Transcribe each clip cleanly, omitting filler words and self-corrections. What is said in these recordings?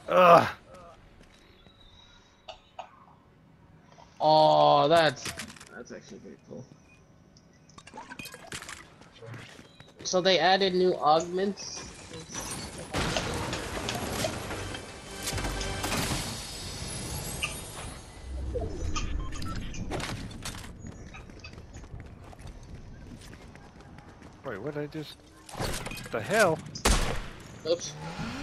Ugh. Oh, that's actually pretty cool. So they added new augments. Wait, what did I just... What the hell? Oops.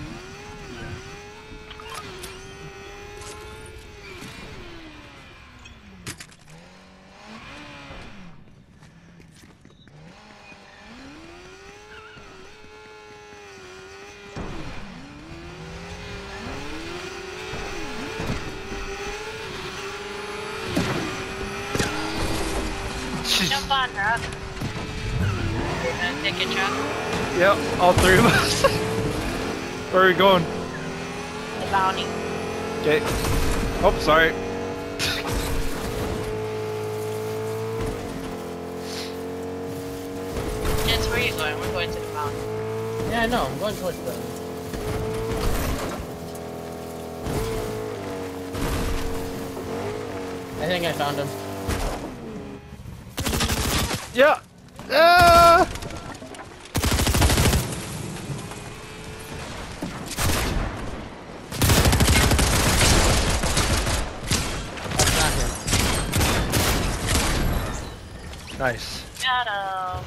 Jump on, Rock. You're gonna take a truck? Yep, all three of us. Where are we going? The bounty. Okay. Oh, sorry. Jess, where are you going? We're going to the bounty. Yeah, I know. I'm going towards the. I think I found him. Yeah. Ah! That's not him. Nice. Got him.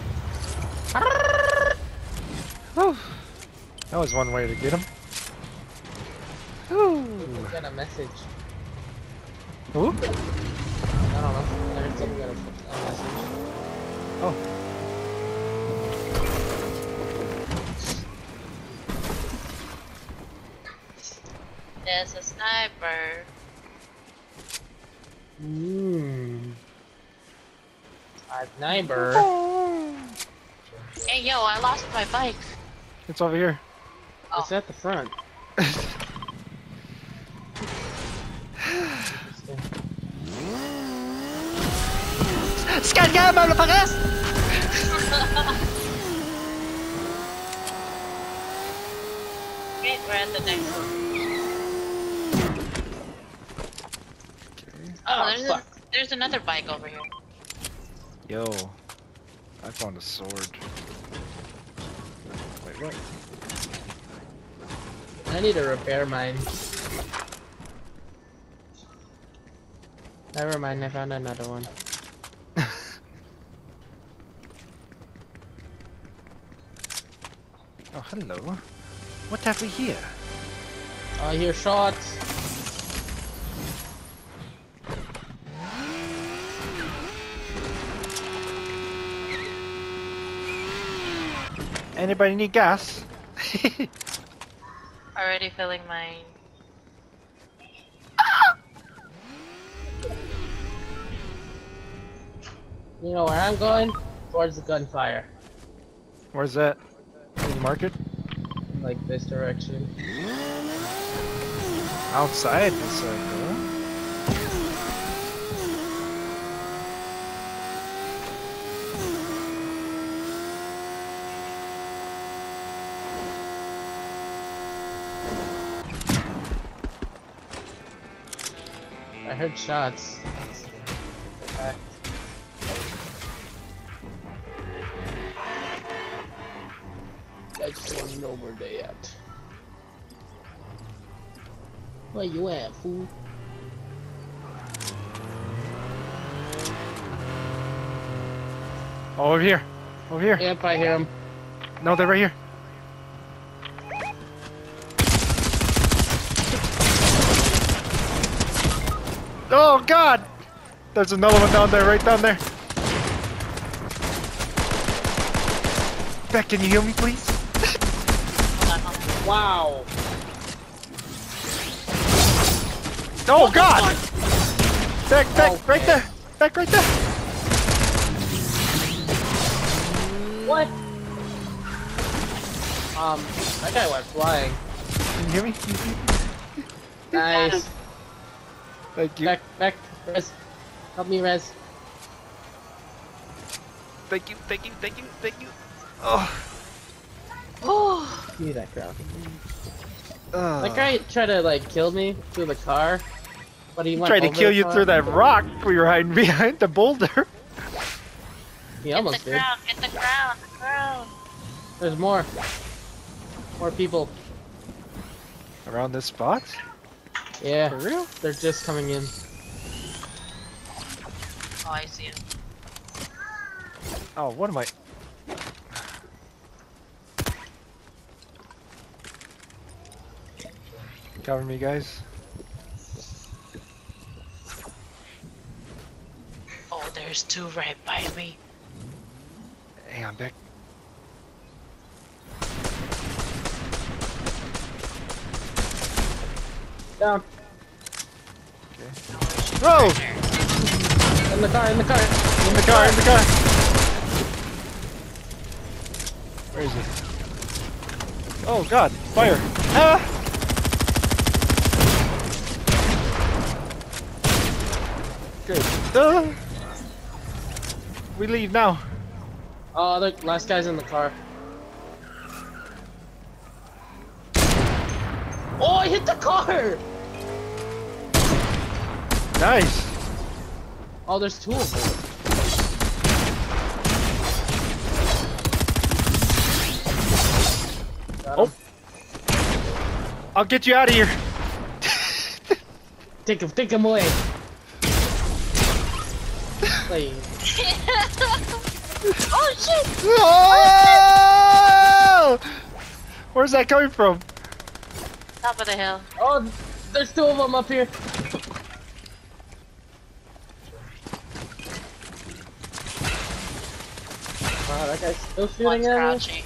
Whew. That was one way to get him. Ooh. I got a message. Ooh. I don't know. I heard someone got a message. Oh. There's a sniper. Mmm. A sniper. Hey, yo, I lost my bike. It's over here. It's at the front. Scan guy, motherfucker! Okay, we're at the next one. Oh, There's another bike over here. Yo, I found a sword. Wait, what? I need to repair mine. Never mind, I found another one. Oh, hello. What have we here? I hear shots. Anybody need gas? Already filling mine. You know where I'm going? Towards the gunfire. Where's that? Can you mark it? Like this direction. Outside the circle. I heard shots. Okay. I just want to know where they at. Where you at, fool? Oh, over here. Over here. Yep, I hear him. No, they're right here. Oh, God! There's another one down there, right down there. Beck, can you heal me, please? Wow. Oh, God! Beck, Okay. right there! Beck, right there! What? That guy went flying. Can you hear me? Nice. Thank you. Back, Rez. Help me, Rez. Thank you, thank you, thank you, thank you. Oh. Oh, give me that crowd. That guy tried to like kill me through the car, but he went tried to over kill the you car. through that rock we were hiding behind the boulder. He Get almost the did. crown, get the crown, the crown. There's more. More people. Around this spot? Yeah, For real? they're just coming in. Oh, I see him. Oh, what am I? Cover me, guys. Oh, there's two right by me. Hang on, Beck. Down. Whoa! In the car, in the car. In the car, in the car! Where is he? Oh god, fire! Ah! Good. We leave now. Oh, the last guy's in the car. Oh, I hit the car! Nice. Oh, there's two of them. Got him. Oh. I'll get you out of here. Take him away. Like, Oh shit! Oh! Where's that coming from? Top of the hill. oh, there's two of them up here. Wow, that guy's still One's shooting at me. crouching.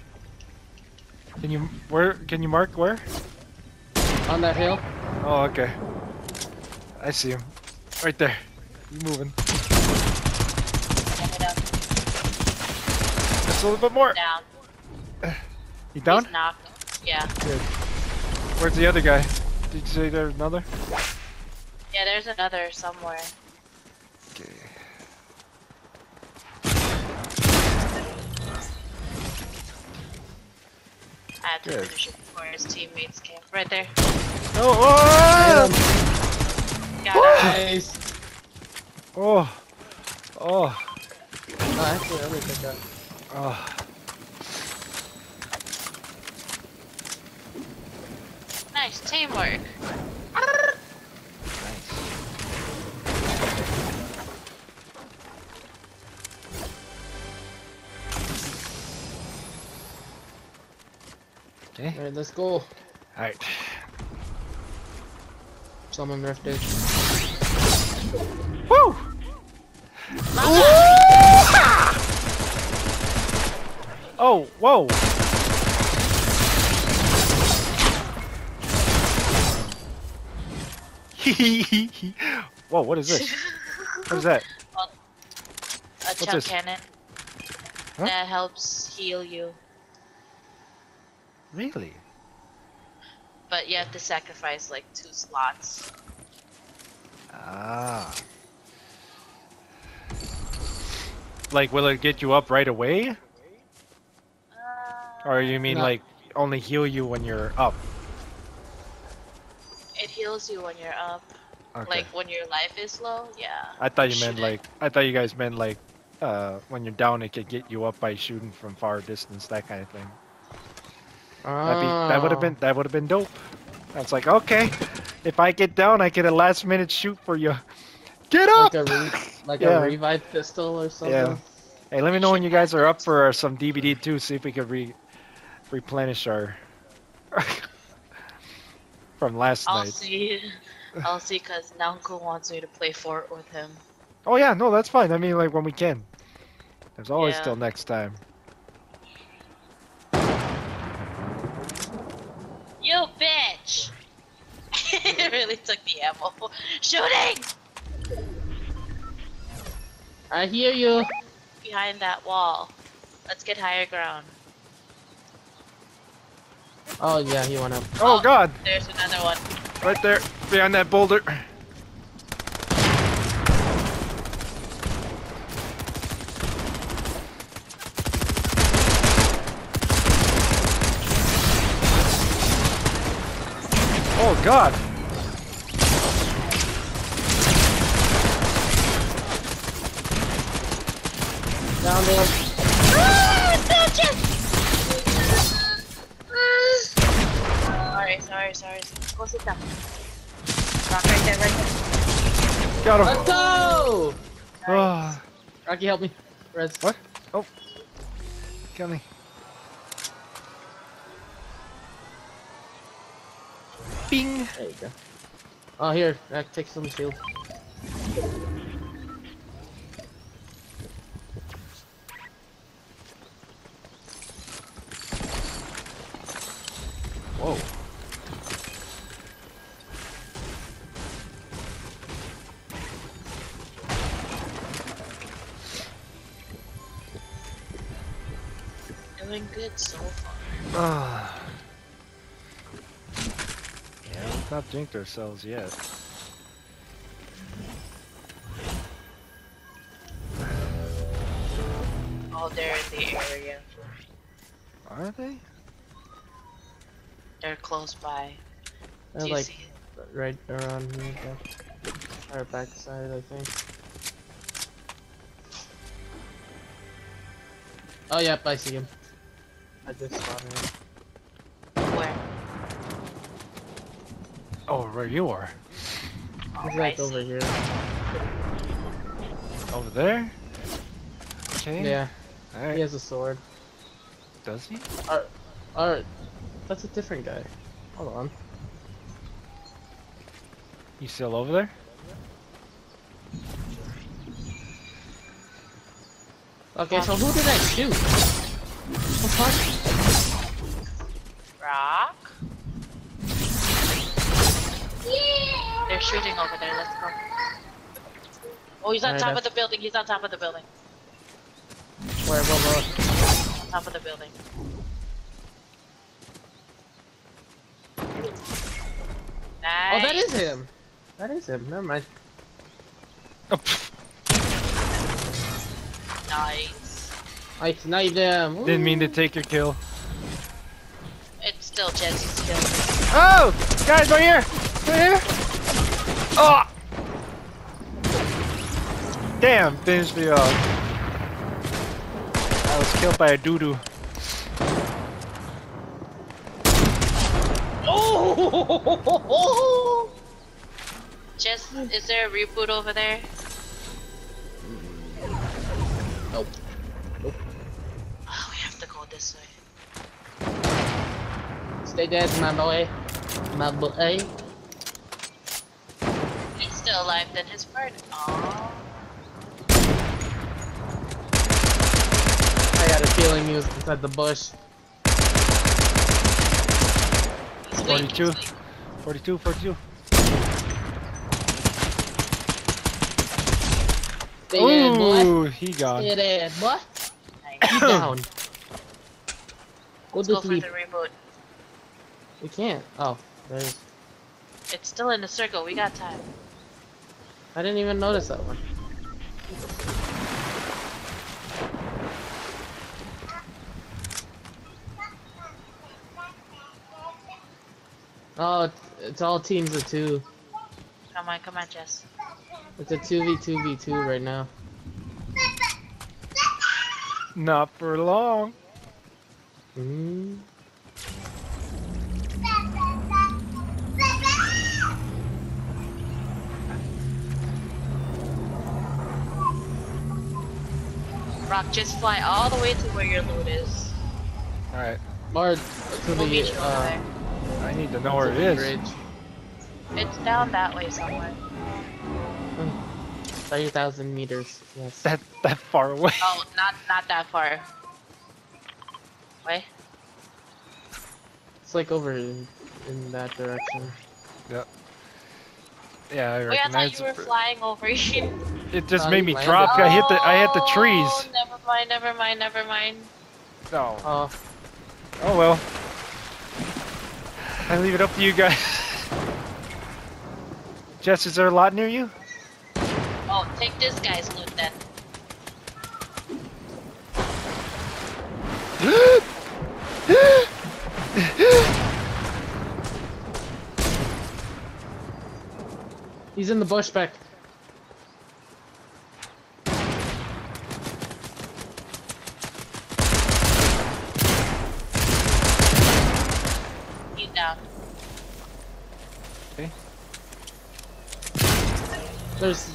Can you mark where? On that hill. Oh, okay. I see him. Right there. You moving. Get it up. Just a little bit more. Down. You down? He's knocked. Yeah. Good. Where's the other guy? Did you say there's another? Yeah, there's another somewhere. Okay. I have to Good. finish it before his teammates camp. Right there. Oh! Got him. Nice. Oh! Oh! Oh, actually, let me pick up. Oh! Nice teamwork. Nice. Okay. Alright, let's go. Alright. Someone drifted. Woo! Oh, whoa! Whoa, what is this? What is that? A chunk this? cannon Huh? that helps heal you, Really? but you have to sacrifice like 2 slots. Ah. Like, will it get you up right away? Or you mean No. like only heal you when you're up? It heals you when you're up. Okay. Like when your life is low, yeah. I thought you meant Shoot it. like, I thought you guys meant like, when you're down, it could get you up by shooting from far distance, that kind of thing. That would have been dope. I was like, okay, if I get down, I get a last minute shoot for you. Get up! Like Yeah. a revive pistol or something. Yeah. Hey, let me know when you guys are up for some DVD too. See if we could replenish our from last I'll night. see. I'll see, cause Nanko wants me to play Fort with him. Oh yeah, no, that's fine. I mean, like when we can. There's always Yeah. still next time. You bitch! It really took the ammo. Shooting! I hear you. Behind that wall. Let's get higher ground. Oh yeah, he went up. Oh God! There's another one. Right there, behind that boulder. Oh God! Down there. Sorry. Go sit down. Rock right there. Got him. Let's go! Ah, Rocky, help me. Reds. what? Oh, coming. Bing. There you go. Oh, here. Take some shield. Whoa. Doing good so far. Ah. Yeah, let's not jinx ourselves yet. Oh, they're in the area. Are they? They're close by. They're Do you like see it? right around here. Our backside, I think. Oh, yep, I see him. I just spotted him. Where? Oh, where you are? He's I like see. over here. Over there? Okay. Yeah, Alright. he has a sword. Does he? Alright, that's a different guy. Hold on. You still over there? Okay, so who did I shoot? Rock? They're shooting over there. Let's go. Oh, he's on Alright, top of that's- the building. He's on top of the building. Where? On top of the building. Nice. Oh, that is him! That is him, never mind. Oh, pff, Nice. I sniped him! didn't mean to Woo. take your kill. It's still Jesse's kill. Oh! Guys, right here! Right here! Oh! Damn, finished me off. I was killed by a doo-doo. Oh! Jess, is there a reboot over there? Nope. Oh, we have to go this way. Stay dead, my boy. My boy. He's still alive than his partner. Aww. I got a feeling he was inside the bush. He's weak, 42. he's weak. 42, 42. Stay dead, boy. Ooh, he gone. Stay dead, boy. Nice. He's down. Go Let's to go for sleep. the reboot. We can't. Oh, there's. It's still in the circle. We got time. I didn't even notice that one. Oh, it's all teams of two. Come on, Jess. It's a 2v2v2 right now. Not for long. Mm. Rock, just fly all the way to where your loot is. Alright, Or to We'll meet the you over there. I need to know where it to the is. bridge. It's down that way somewhere. 30,000 meters. Yes. That far away. Oh, not that far. Wait. It's like over in that direction. Yeah, I Wait, I recognize thought you were it. flying over here. It just Oh, made you me landed. drop. I hit the trees. Oh, never mind. No. Oh, Oh well. I leave it up to you guys. Jess, is there a lot near you? Oh, take this guy's loot then. He's in the bush back. He's down. Okay. There's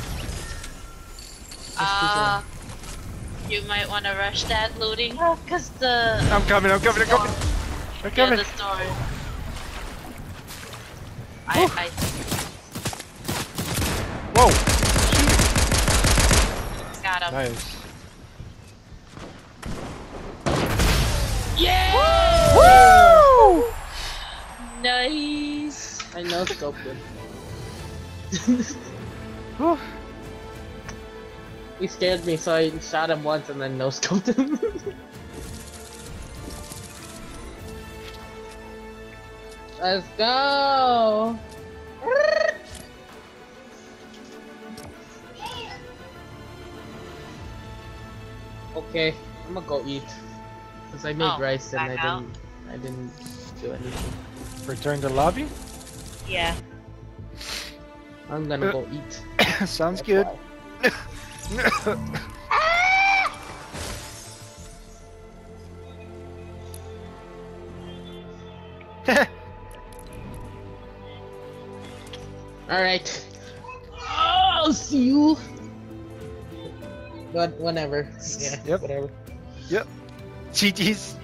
You might want to rush that looting, cause the I'm coming. I'm coming. I'm coming. I'm yeah, coming. the store. I Whoa! got him. Nice. Yeah! Woo! Nice. I know scoped him. Whew. He scared me, so I shot him once and then no scoped him. Let's go! Okay, I'm gonna go eat. Cause I made Oh, rice and back out? I didn't do anything. Return to lobby. Yeah. I'm gonna go eat. Sounds That's good. why. Alright. I'll see you. But whenever. Yeah, Yep. whatever. Yep. GG's.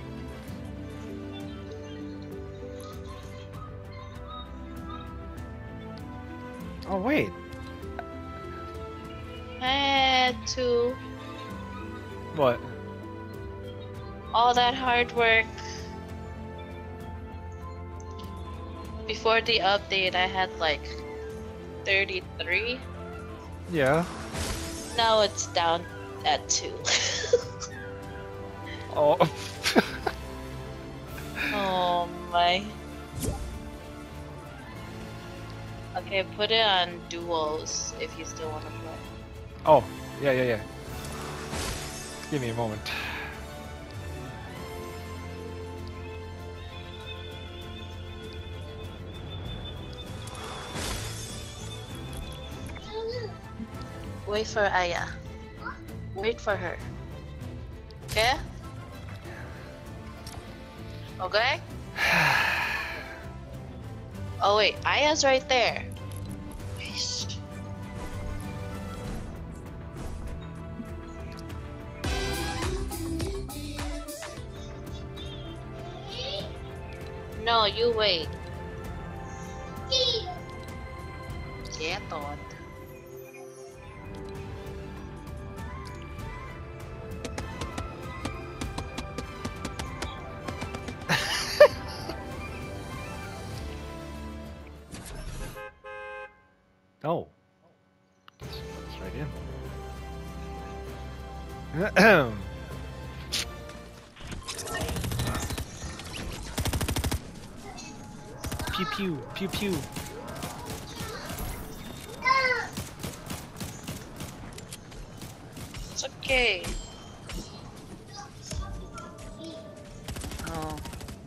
Oh wait. I had to. What? All that hard work. Before the update, I had like 33. Yeah. Now it's down at 2. Oh. Oh my. Okay, put it on duos if you still want to play. Oh. Yeah. Yeah. Yeah. Give me a moment. Wait for Aya. Wait for her. Okay? Okay? Oh wait, Aya's right there. Yeesh. No, you wait. Quieto. Oh. That's right in. Pew pew, pew pew. It's okay. Oh.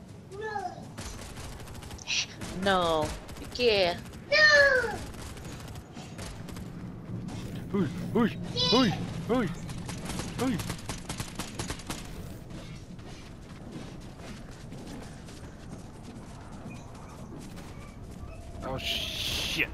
No. Yeah. Hui, hui, hui, hui, hui. Oh shit.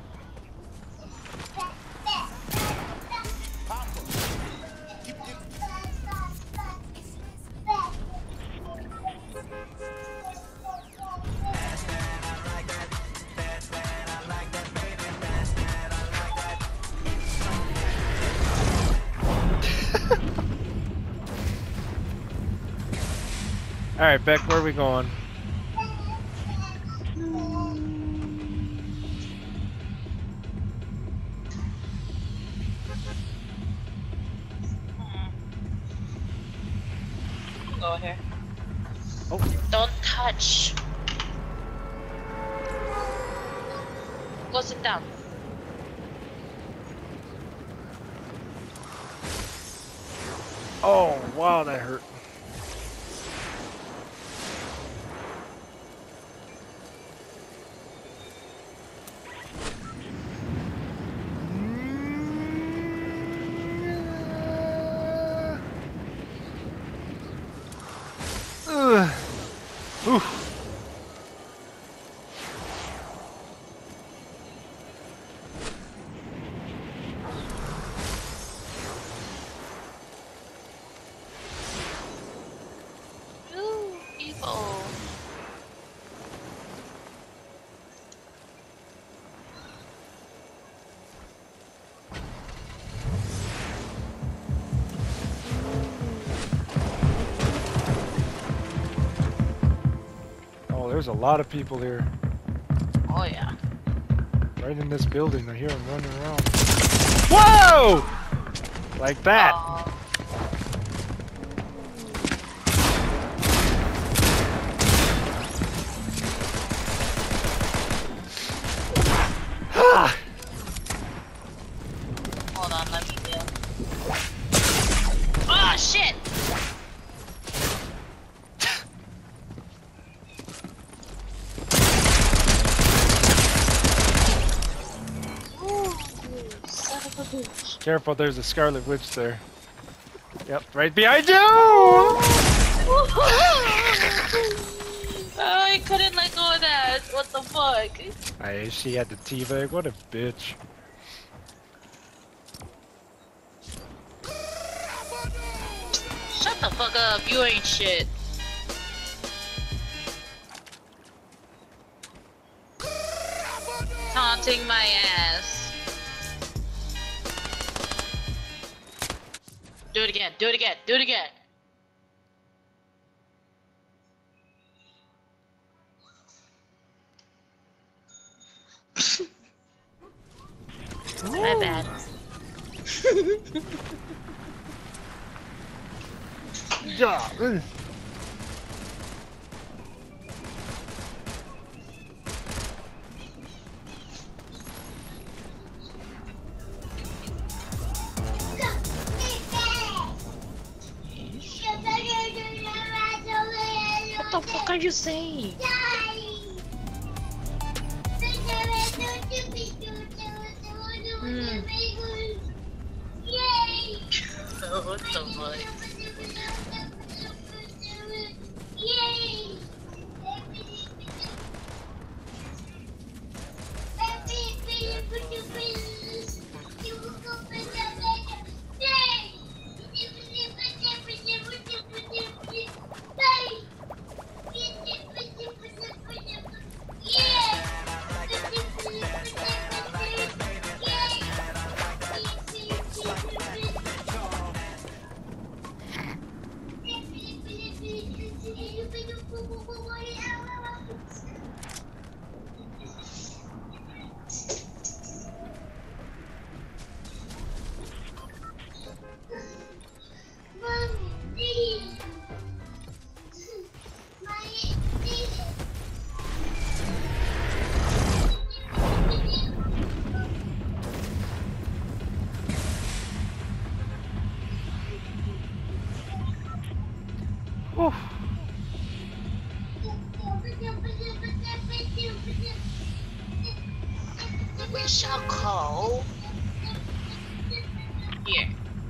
All right, Beck, where are we going? Go here. Oh, Don't touch. Go sit down. oh, wow, that hurt. there's a lot of people here. Oh yeah. Right in this building. I hear them running around. Whoa! Like that. Ah! Hold on, let me do. Oh shit! Ooh, son of a bitch. Careful, there's a Scarlet Witch there. Yep, right behind you! I couldn't let go of that. What the fuck? She had the teabag. What a bitch. Shut the fuck up. You ain't shit. Taunting my ass. Do it again. Do it again. Do it again. My bad. Yeah. What the fuck are you saying? What the fuck? Whew. We shall call here.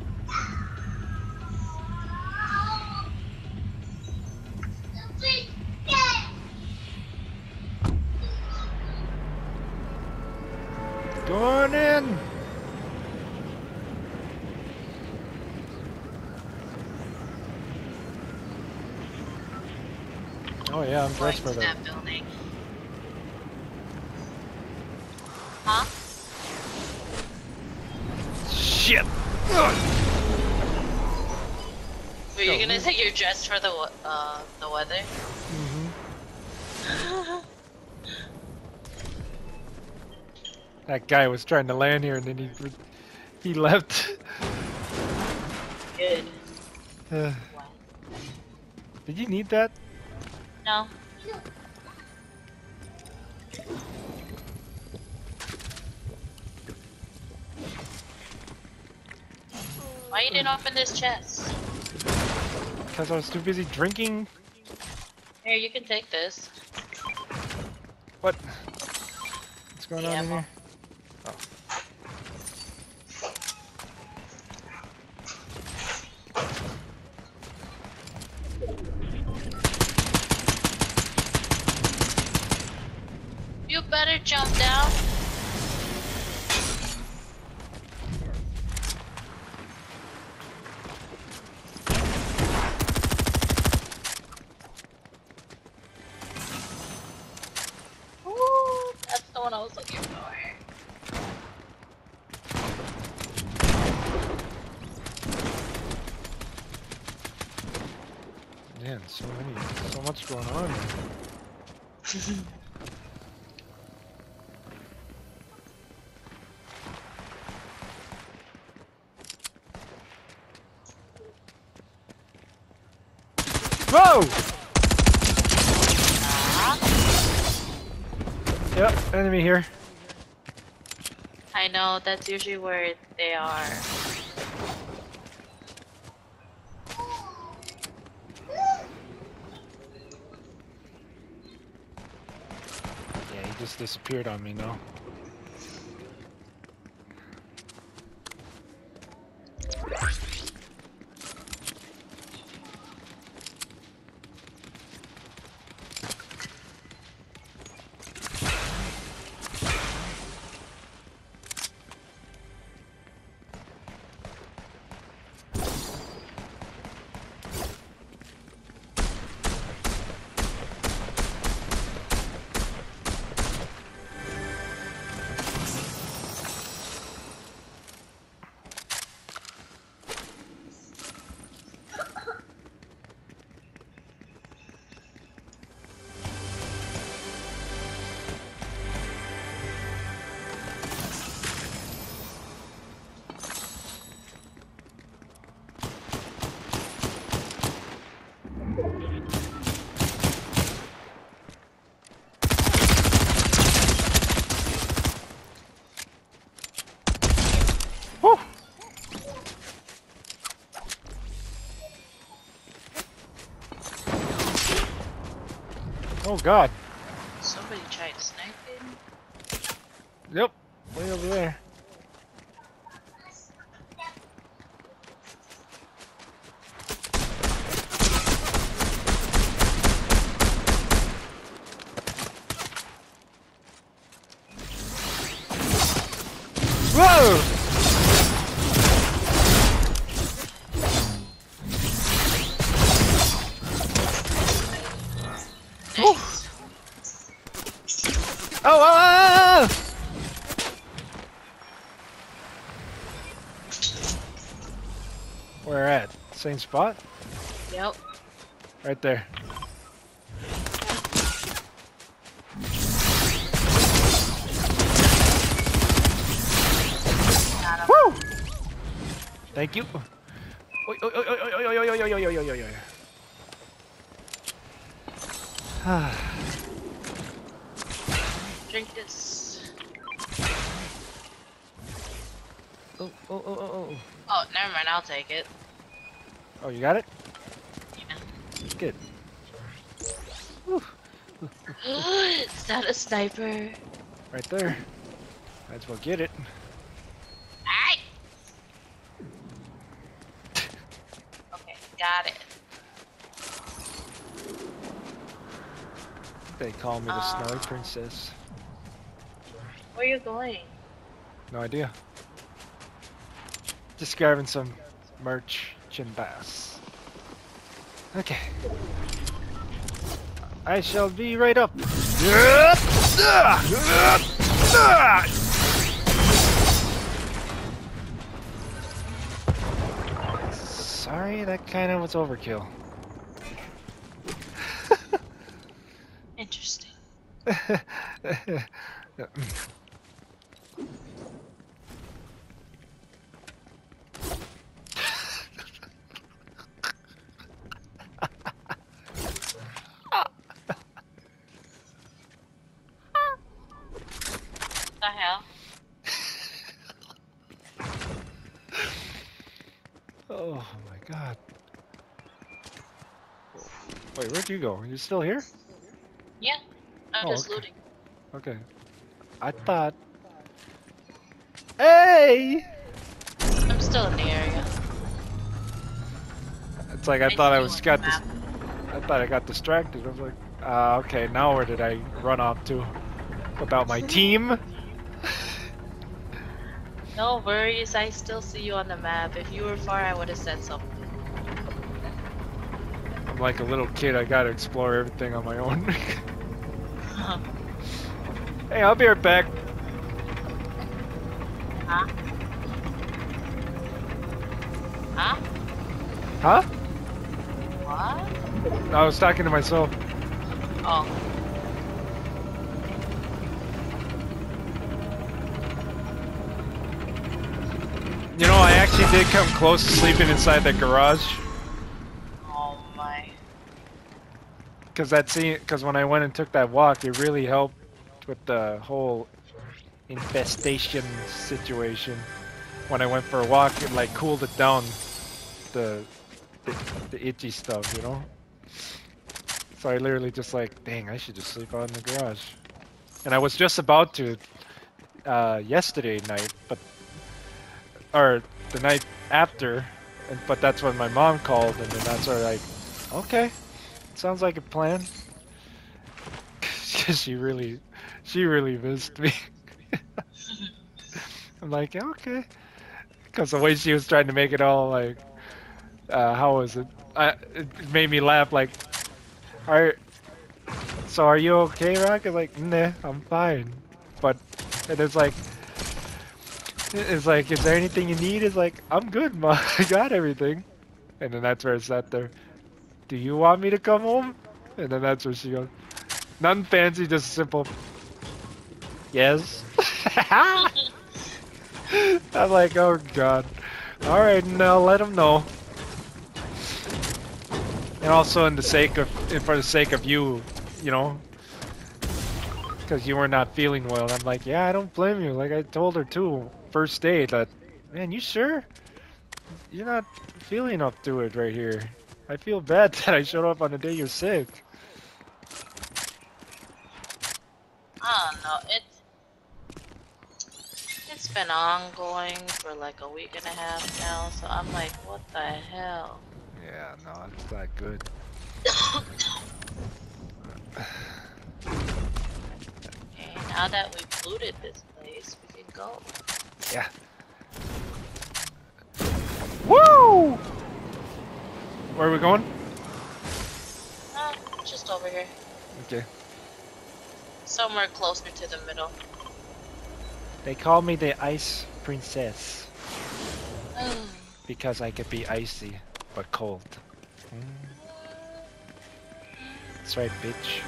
Going in. Oh yeah, I'm dressed for Going to that. that building. Huh? Shit. Ugh. Were you gonna say you're dressed for the weather? That guy was trying to land here and then he left. Good. Uh, did you need that? No. Why you didn't open this chest? Because I was too busy drinking. Here, you can take this. What? What's going on in ammo. here? Oh. You better jump down. Ooh, that's the one I was looking for. Man, so much going on. Whoa! Yep, enemy here. I know, that's usually where they are. Yeah, he just disappeared on me now. Woo! Oh god. Somebody tried sniping. Yep. Way over there. Whoa! Nice. Oh! Where at? Same spot? Yep. Right there. Got him. Woo! Thank you. Oi, oi, oi, oi, oi, oi, oi, oi, oi, oi, oi, oi, oi. Drink this. Oh, oh, oh, oh, oh. Oh, never mind. I'll take it. Oh, you got it? Yeah. Good. Is that a sniper? Right there. Might as well get it. Aye. Okay, got it. They call me the Snowy Princess. Where are you going? No idea. Just grabbing some merchandise. Okay. I shall be right up. Sorry, that kind of was overkill. Interesting. The hell? Oh my god. Wait, where'd you go? Are you still here? Yeah, I'm Oh, just okay. looting. Okay. I thought. Hey! I'm still in the area. It's like I see thought I you was on got the this. map. I thought I got distracted. I was like, okay, now where did I run off to? About my team? No worries, I still see you on the map. If you were far, I would have said something. I'm like a little kid. I gotta explore everything on my own. Hey, I'll be right back. Huh? Huh? Huh? What? I was talking to myself. Oh. You know, I actually did come close to sleeping inside the garage. Oh my. Because when I went and took that walk, it really helped with the whole infestation situation. When I went for a walk, it like cooled it down, the itchy stuff, you know? So I literally just like, dang, I should just sleep out in the garage. And I was just about to yesterday night, or the night after, but that's when my mom called, and then that's where like, okay, sounds like a plan. Cause she really missed me. I'm like, yeah, okay, because the way she was trying to make it all like, how was it? It made me laugh. Like, so are you okay, Rock? I'm like, nah, I'm fine. But and it's like, is there anything you need? It's like, I'm good, Ma. I got everything. And then that's where it's at there. Do you want me to come home? And then that's where she goes, nothing fancy, just simple. Yes. I'm like, oh god. Alright, now let him know. And also for the sake of you, you know, because you were not feeling well. And I'm like, yeah, I don't blame you. Like I told her too, first day, that, man, you sure? You're not feeling up to it right here. I feel bad that I showed up on the day you're sick. I don't know. It's been ongoing for like a week and a half now, so I'm like, what the hell? Yeah, no, it's not good. Okay, now that we've looted this place, we can go. Yeah. Woo! Where are we going? Just over here. Okay. Somewhere closer to the middle. They call me the Ice Princess Mm. because I could be icy but cold. That's right, bitch.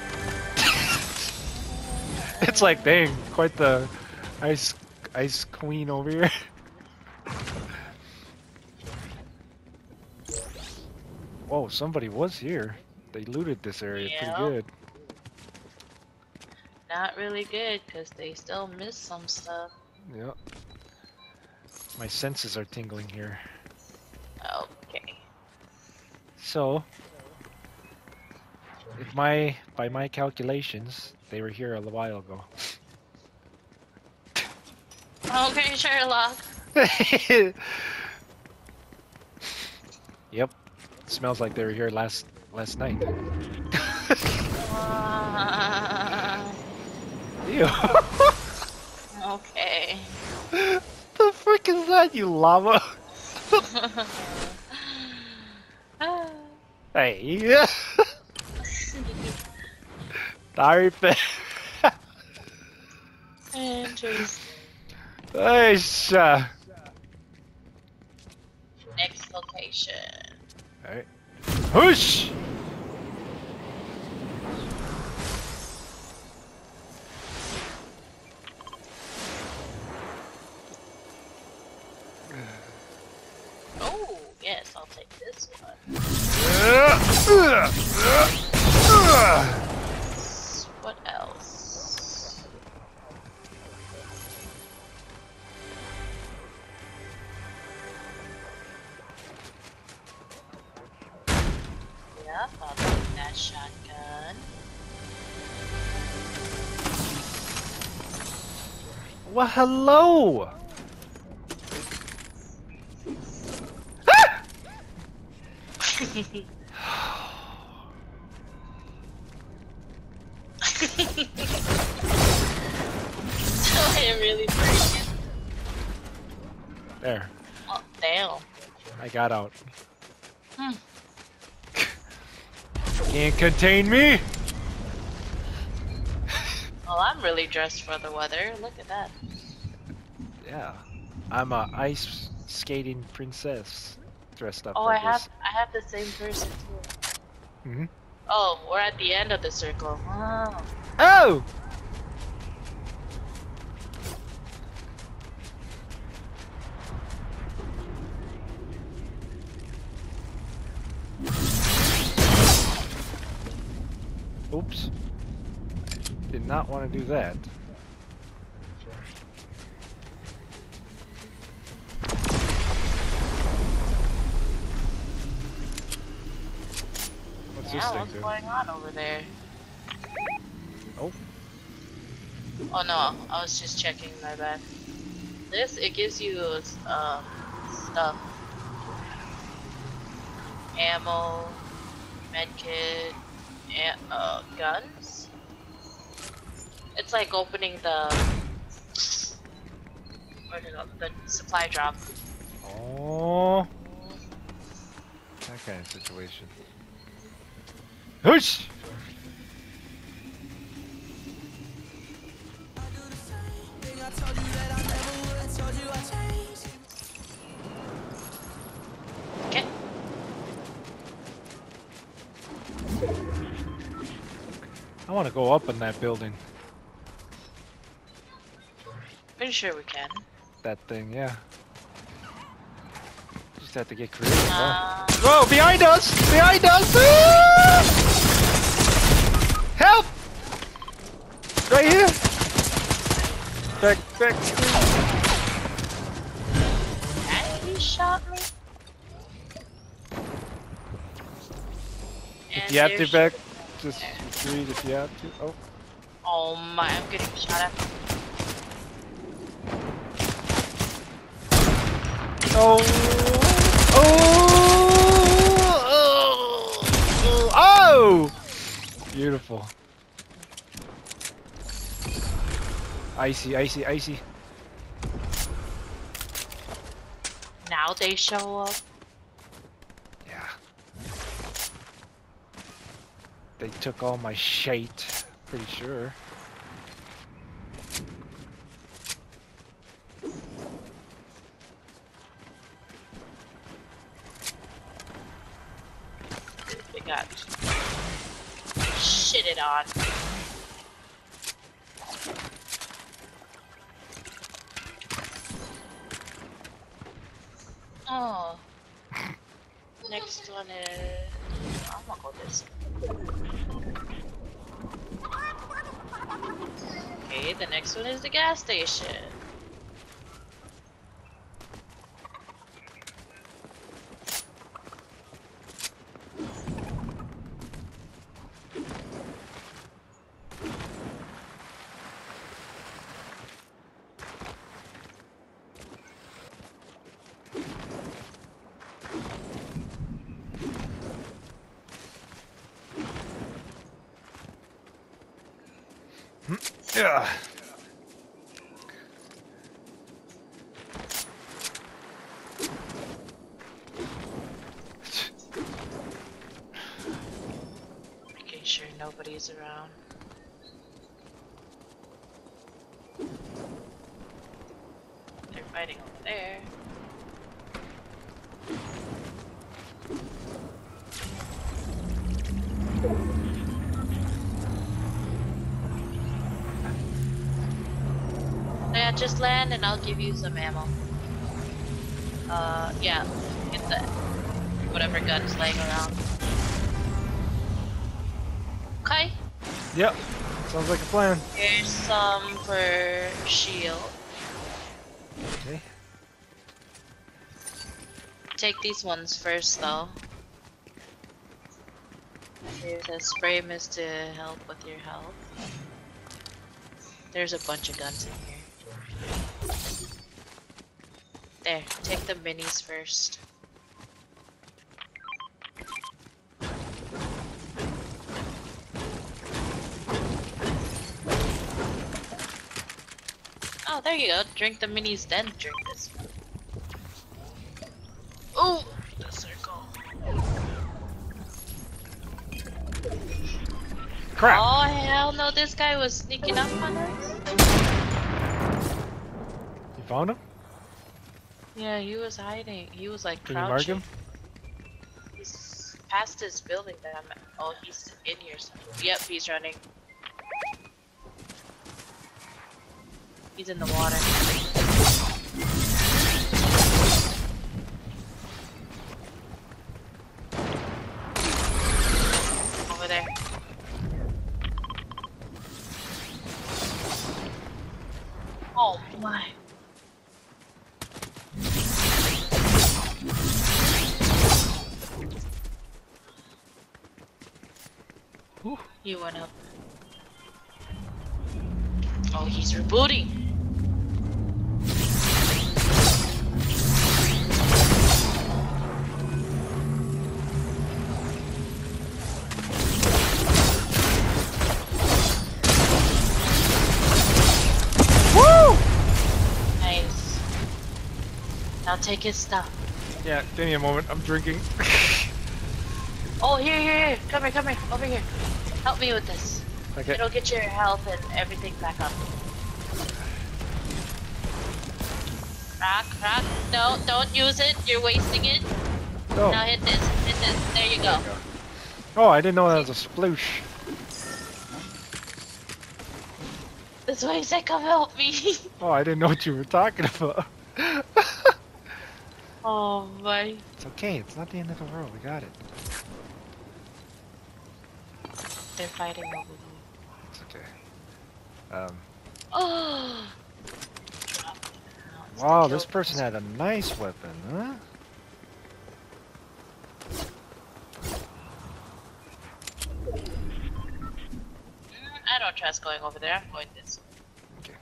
It's like, dang, quite the ice queen over here. Whoa, somebody was here. They looted this area Yeah. pretty good. Not really good, because they still miss some stuff. Yep. My senses are tingling here. Okay. So, by my calculations, they were here a while ago. Okay, Sherlock. Yep. Smells like they were here last night. Ew. Okay. The frick is that, you llama? Hey. Sorry, Interesting. Hey, Next location. Alright. Whoosh! Oh, yes, I'll take this one. What else? Yep, I'll take that shotgun. Well, hello! I really freaking. There. Oh, damn. I got out. Hmm. Can't contain me! Well, I'm really dressed for the weather. Look at that. Yeah. I'm a ice skating princess dressed up Oh, like I this. have the same person too. Mm-hmm. Oh, we're at the end of the circle. Oh. Oh! not want to do that. What's this Yeah, thing what's do? going on over there? Oh. Oh no, I was just checking, my bad. This, it gives you stuff. Ammo, medkit, and guns. It's like opening the supply drop. Oh. That kind of situation. Whoosh! Okay. I want to go up in that building. Pretty sure we can. That thing, yeah. Just have to get creative. Huh? Uh, Whoa, behind us! Behind us! Ah! Help! Right here! Back. he shot me. If you have to there's- back, just retreat if you have to. Oh. Oh my, I'm getting shot at. Oh! Oh! Beautiful. Icy. Now they show up. Yeah. They took all my shite, pretty sure. They got shitted on. Oh. Next one is... I'm gonna go this way. Okay, the next one is the gas station. Yeah. Making sure nobody's around. They're fighting over there. Yeah, just land and I'll give you some ammo. Yeah, get the whatever gun's laying around. Okay, Yep. Sounds like a plan. here's some for shield. Okay. Take these ones first though. Here's a spray mist to help with your health. There's a bunch of guns in here. There, take the minis first. Oh, there you go. Drink the minis, then drink this one. Oh, the circle. Crap. Oh hell no! This guy was sneaking up on us. You found him? Yeah, he was hiding. He was like Can you crouching. mark him? He's past this building that I'm at. Oh, he's in here somewhere. Yep, he's running. He's in the water. Over there. Oh my. Whew. He went up. Oh, he's rebooting. Woo! Nice. Now take his stuff. Yeah, give me a moment. I'm drinking. Oh, here. Come here. Over here. Help me with this. Okay. It'll get your health and everything back up. Rock. No, don't use it. You're wasting it. Oh. Now hit this. There you go. Oh, I didn't know that was a sploosh. This way, say, come help me. Oh, I didn't know what you were talking about. Oh my. It's okay. It's not the end of the world. We got it. They're fighting over me. It's okay. Oh. Wow, this person had a nice weapon, huh? I don't trust going over there. I'm going this way. Okay.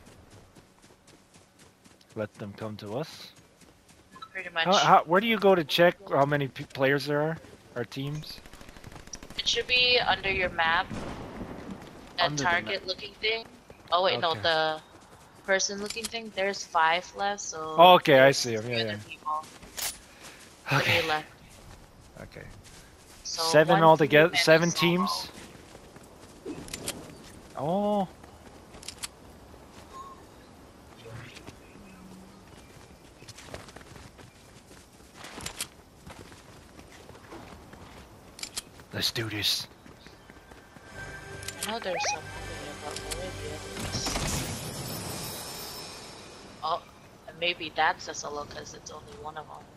Let them come to us. Pretty much. Where do you go to check how many players there are? Or teams? It should be under your map. That Under the target looking thing. Oh wait, no, Okay. the person looking thing. There's 5 left, so. Oh, okay, I see there's 'em, 3 yeah, other yeah. people. Okay. 3 left. Okay. So 7 1 altogether? team and a 7 solo. teams? Oh. Let's do this. I know there's something about Bolivia. Oh, and maybe that's a solo because it's only one of them.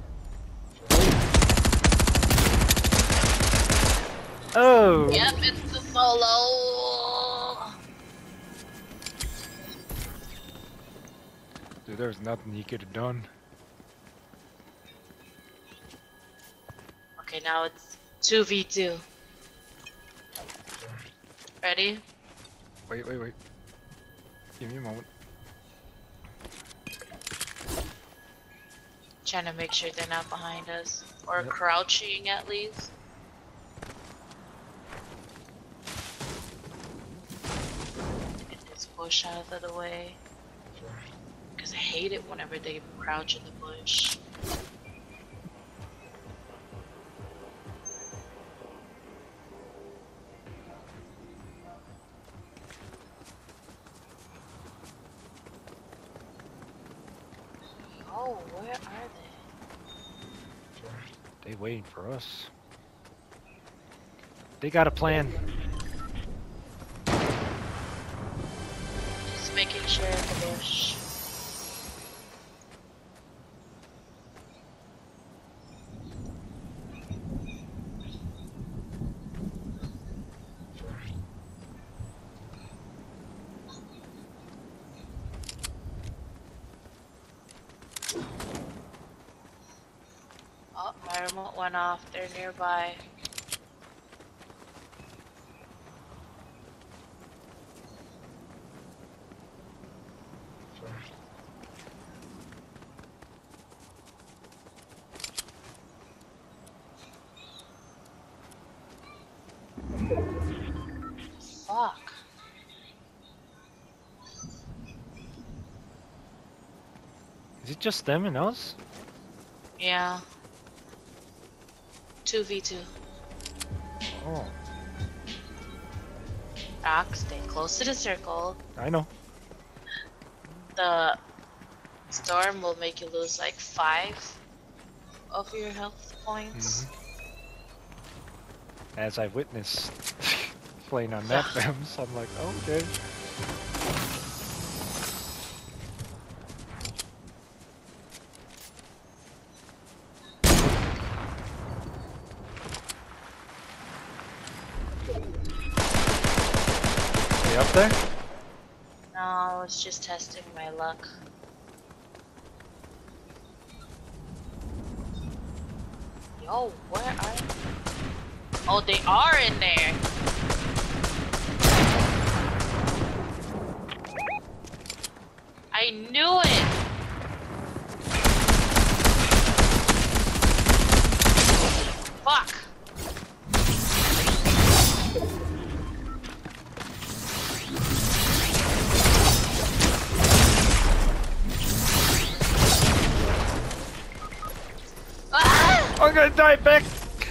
Oh! Yep, it's a solo. Dude, there's nothing he could have done. Okay, now it's 2v2. Ready? Wait. Give me a moment. Trying to make sure they're not behind us. Or Yep. crouching at least. Get this bush out of the way. Because I hate it whenever they crouch in the bush. Oh, where are they? They waiting for us. They got a plan. Just making sure in the bush. Oh, my remote went off. They're nearby. Fuck. Is it just them and us? Yeah. 2v2. Oh, Rock, stay close to the circle. I know. The storm will make you lose like 5 of your health points. As I witnessed playing on that maps, I'm like, oh, okay. They up there? No, was just testing my luck. Yo, where are they? Oh, they are in there. I knew it. Fuck. Ah! I'm gonna die back.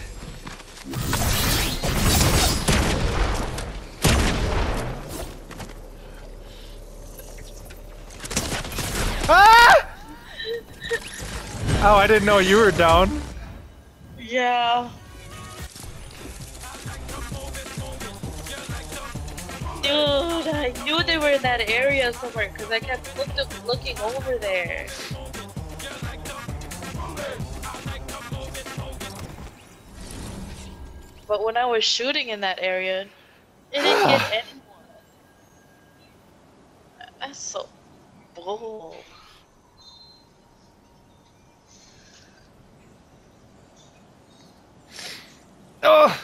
Ah! Oh, I didn't know you were down. Yeah. Dude, I knew they were in that area somewhere because I kept looking over there. But when I was shooting in that area, it didn't get anyone. That's so bull. Oh!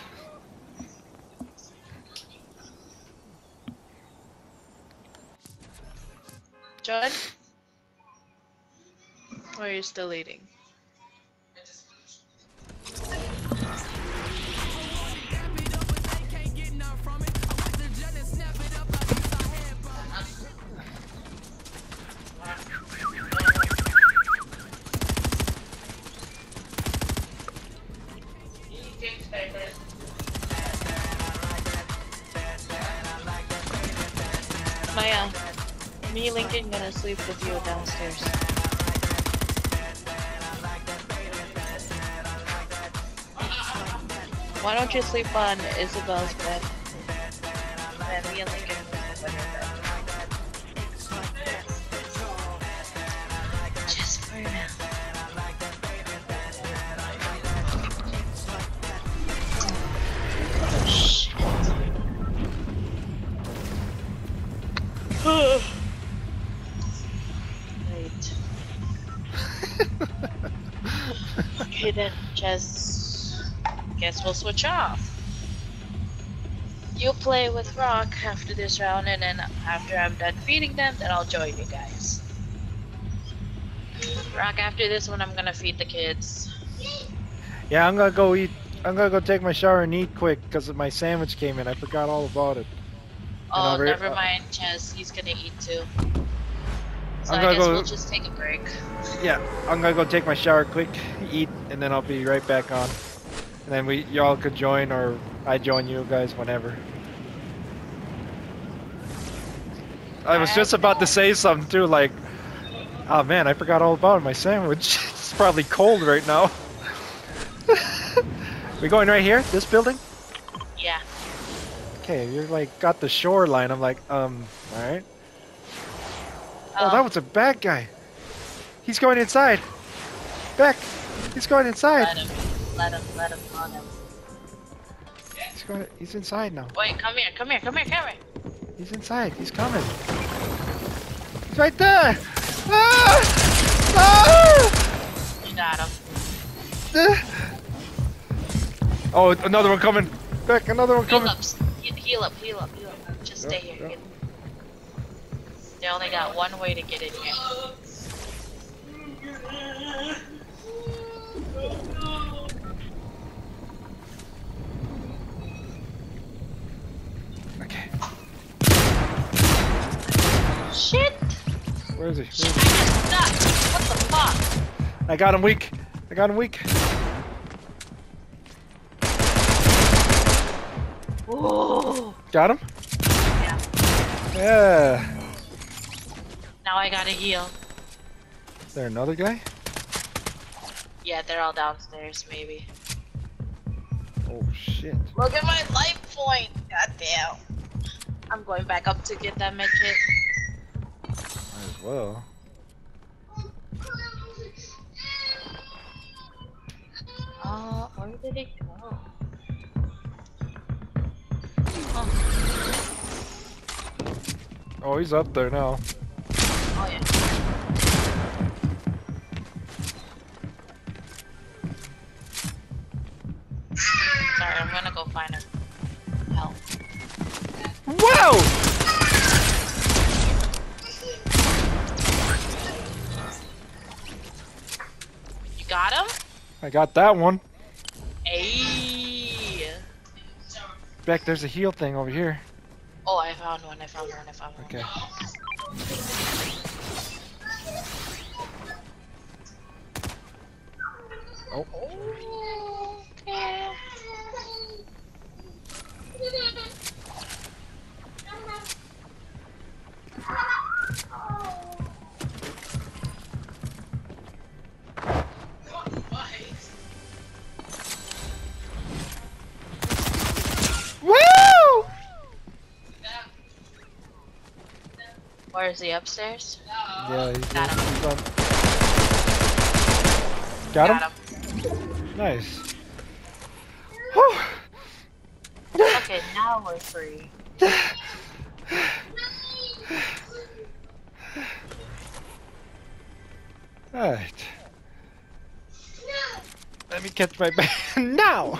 John? Or are you still eating? Maya, me and Lincoln gonna sleep with you downstairs. Why don't you sleep on Isabel's bed? And me and Lincoln will sleep on your bed. Just for now. Oh, shit. Right. Okay then, guess we'll switch off. You play with Rock after this round, and then after I'm done feeding them, then I'll join you guys. Rock, after this one, I'm gonna feed the kids. Yeah, I'm gonna go eat. I'm gonna go take my shower and eat quick because my sandwich came in. I forgot all about it. Oh, never mind, Chess. He's gonna eat too. So I'm I gonna guess go. we'll just take a break. Yeah, I'm gonna go take my shower quick, eat, and then I'll be right back on. And then y'all could join, or I join you guys whenever. I was just about to say something too, like, oh man, I forgot all about my sandwich. It's probably cold right now. We going right here? This building? Yeah. Okay, you're like got the shoreline. I'm like, alright. Oh, that was a bad guy. He's going inside. Beck, he's going inside. Let him on him. He's inside now. Wait, come here. He's inside. He's coming. He's right there. Ah! Ah! You got him. Oh, another one coming. Beck, another one coming. Heal up. Just stay here. Yep. They only got one way to get in here. Okay. Shit! Where is he? Shit, I got stuck! What the fuck? I got him weak. Ooh. Got him? Yeah. Yeah. Now I gotta heal. Is there another guy? Yeah, they're all downstairs, maybe. Oh shit. Look at my life point! Goddamn. I'm going back up to get that med kit. Might as well. Where did it go? Oh. Oh, he's up there now. Oh yeah. Sorry, I'm gonna go find him. Help. Wow! You got him? I got that one. Ayy. Beck, there's a heal thing over here. Oh, I found one. I found one. I found one. Okay. Oh. Okay. Woo! Where is he? Upstairs? Yeah, he's Got him. he's on. Got him? Got him. Nice. Whew. Okay, now we're free. Alright. Let me catch my back now!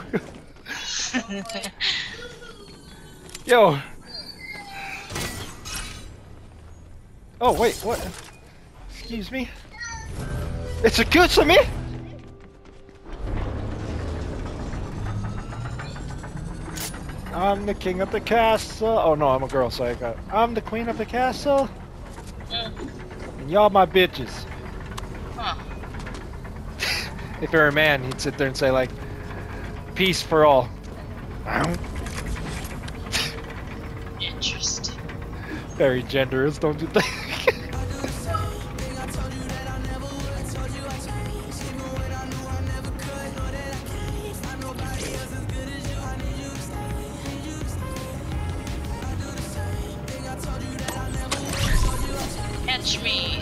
Yo! Oh, wait, what? Excuse me? It's a good to me? I'm the king of the castle. Oh no, I'm a girl, so I'm the queen of the castle. And y'all my bitches. Huh. If you're a man, he'd sit there and say like, peace for all. Interesting. Very genderist, don't you think? Catch me.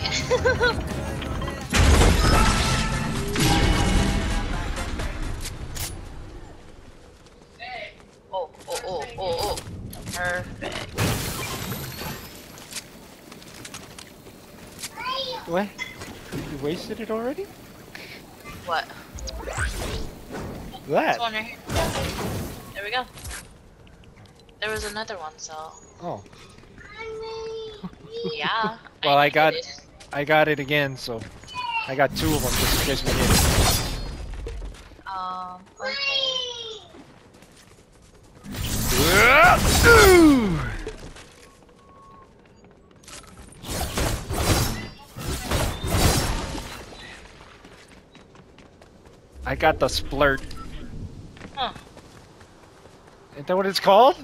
Oh. Perfect. What? You wasted it already? What? That? This one right here. There we go. There was another one, so Oh. yeah. Well, I needed it. got it again, so I got two of them just in case we need it. Okay. I got the splurt. Huh. Isn't that what it's called?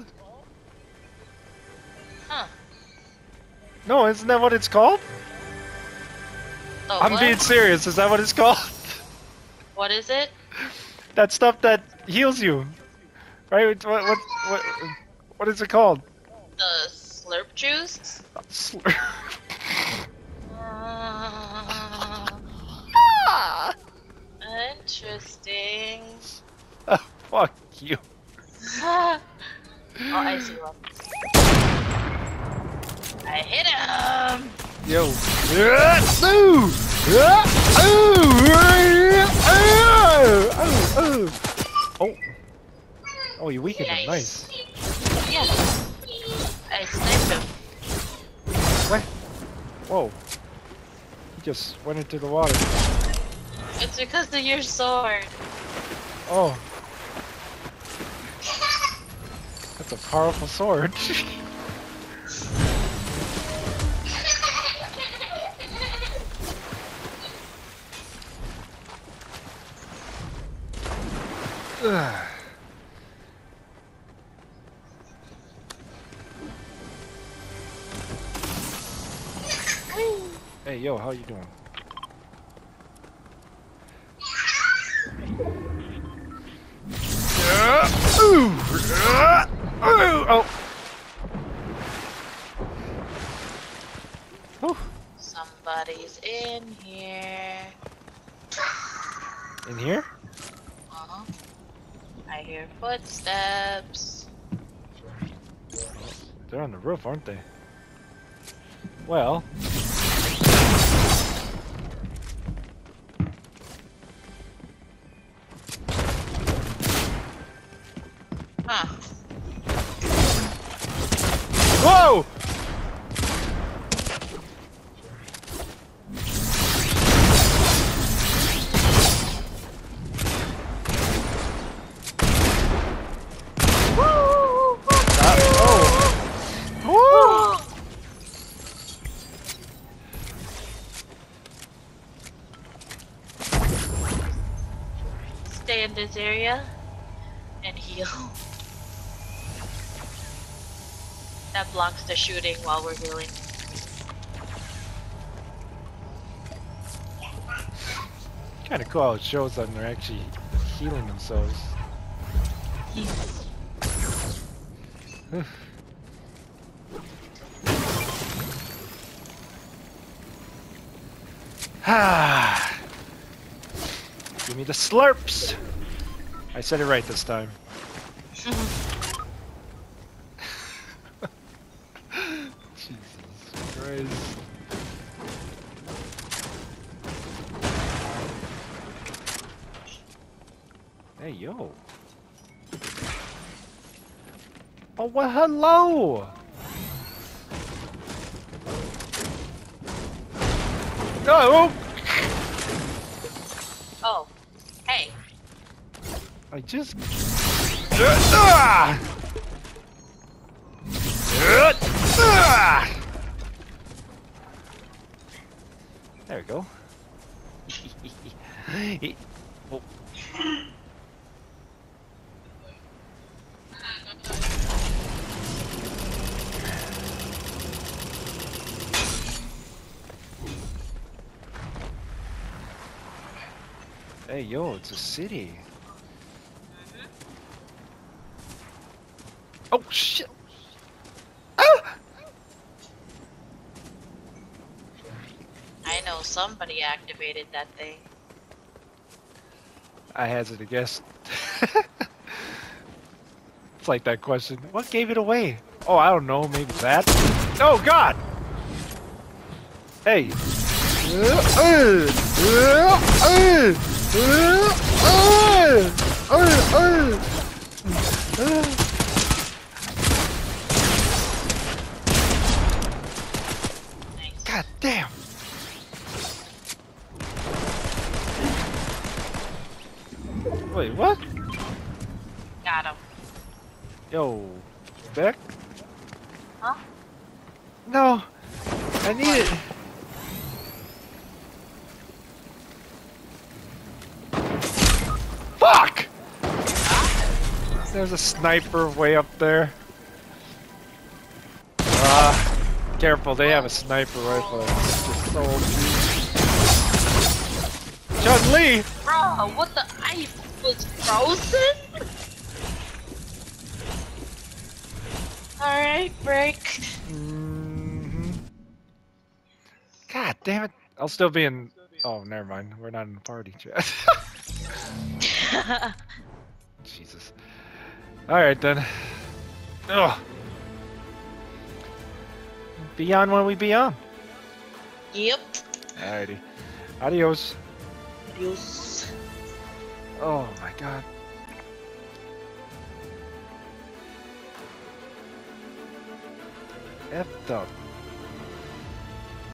Huh. No, isn't that what it's called? The I'm what? being serious. Is that what it's called? What is it? That stuff that heals you, right? What is it called? The slurp juice? Slur- Interesting. Oh, fuck you. Oh, I see one. I hit him! Yo. Oh. Oh, you weakened him. Nice. Yeah. I sniped him. What? Whoa. He just went into the water. It's because of your sword. Oh. That's a powerful sword. Ugh. Hey, yo, how you doing? Oh. Whew. Somebody's in here. In here? Uh-huh. I hear footsteps. They're on the roof, aren't they? Well, Huh. whoa! Oh! Stay in this area and heal. That blocks the shooting while we're healing. Kind of cool how it shows them they're actually healing themselves. Ah! Give me the slurps! I said it right this time. Jesus Christ. Hey, yo. Oh, well, hello! Oh! Oh, hey. I just... Ah! There we go. Oh. Hey, yo, it's a city. Oh, shit! Ah! I know somebody activated that thing. I hazard to guess. It's like that question. What gave it away? Oh, I don't know. Maybe that. Oh, God! Hey. Nice. God damn. Wait, what? Got him. Yo, Beck? Huh? No, I need it. Fuck! There's a sniper way up there. Careful, they have a sniper rifle. It's just so OP. Chun-Li! Bro, what the ice was frozen? Alright, break. God damn it. I'll still be in... Oh, never mind. We're not in the party chat. Jesus. Alright then. Ugh. Be on when we be on. Yep. Alrighty. Adios. Adios. Oh my god. F the